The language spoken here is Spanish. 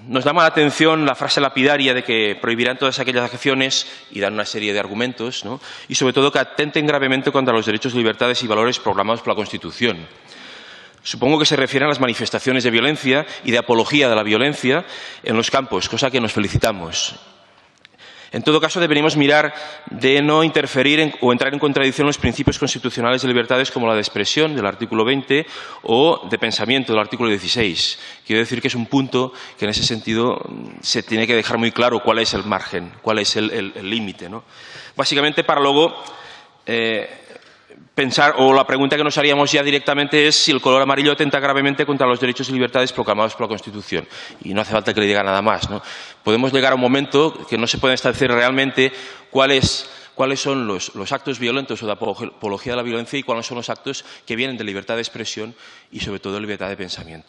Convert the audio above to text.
Nos llama la atención la frase lapidaria de que prohibirán todas aquellas acciones y dan una serie de argumentos, ¿no? Y sobre todo que atenten gravemente contra los derechos, libertades y valores proclamados por la Constitución. Supongo que se refieren a las manifestaciones de violencia y de apología de la violencia en los campos, cosa que nos felicitamos. En todo caso, deberíamos mirar de no interferir o entrar en contradicción los principios constitucionales de libertades como la de expresión, del artículo 20, o de pensamiento, del artículo 16. Quiero decir que es un punto que, en ese sentido, se tiene que dejar muy claro cuál es el margen, cuál es el límite, ¿no? Básicamente, para luego pensar, o la pregunta que nos haríamos ya directamente es si el color amarillo atenta gravemente contra los derechos y libertades proclamados por la Constitución. Y no hace falta que le diga nada más, ¿no? Podemos llegar a un momento que no se puede establecer realmente cuáles son los actos violentos o de apología de la violencia y cuáles son los actos que vienen de libertad de expresión y, sobre todo, de libertad de pensamiento.